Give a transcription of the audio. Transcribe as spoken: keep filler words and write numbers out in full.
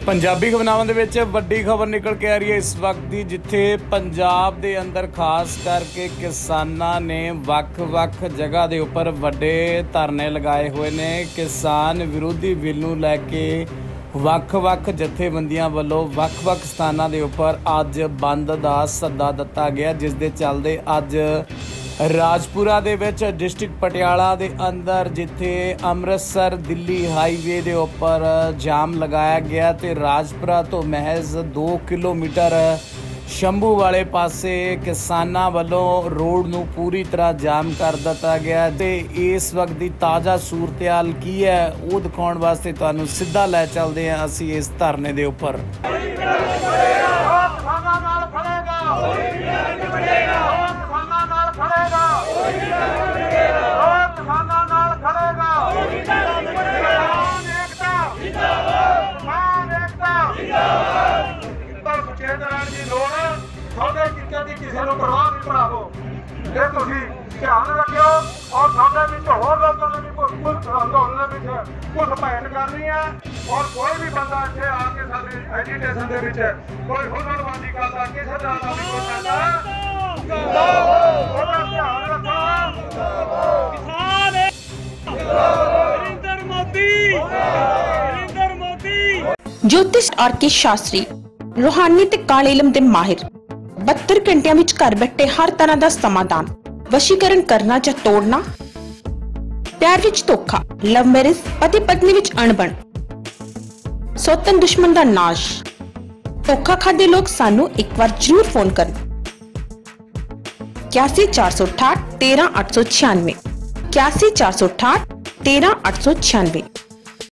पंजाबी खबरावां दे विच वड्डी खबर निकल के आ रही है इस वक्त दी, जिथे पंजाब दे अंदर खास करके किसानां ने वख-वख जगह दे उपर वड्डे धरने लगाए हुए ने। किसान विरोधी बिल नूं लैके वख-वख जथेबंदियां वल्लों वख-वख स्थानां दे उपर अज बंद दा सद्दा दिता गया, जिस दे चलदे अज राजपुरा दे विच डिस्ट्रिक्ट पटियाला दे अंदर जिथे अमृतसर दिल्ली हाईवे दे उपर जाम लगाया गया ते राजपुरा तो महज दो किलोमीटर शंभू वाले पासे किसानां वल्लों रोड नूं पूरी तरह जाम कर दिता गया। ते इस वक्त दी ताज़ा सूरत-हाल की है वो दिखाउण वास्ते तुहानूं सीधा लै चलदे हां असीं इस धरने दे उपर। किसी को परवाह नहीं भरावो, ये तुसी ध्यान रखियो और साडे विच होर लोकां ने भी कुछ अंदोलन विच कुछ भेंट करनी है और कोई भी बंदा इत्थे आके साडे एजीटेशन दे विच कोई हुनरबाजी करदा किसी तरह दा भी कोई करदा ਉਹਦਾ ਧਿਆਨ ਰੱਖੋ। ਕਿਸਾਨ ਨਰਿੰਦਰ ਮੋਦੀ ਨਰਿੰਦਰ ਮੋਦੀ। ज्योतिष आर के शास्त्री रूहानी ते काले इलम दे माहिर बहत्तर घंटिया विच घर बैठे हर तरह का समाधान। वशीकरण करना या तोड़ना, प्यार विच धोखा, लव मैरिज, पति पत्नी विच अणबण, सौतन दुश्मन का नाश। धोखा खादे लोग सानू एक बार जरूर फोन करन। इक्यासी चार सौ अठाठ तेरह आठ सौ छियानवे इक्यासी चार सौ अठाठ तेरह आठ सौ छियानवे।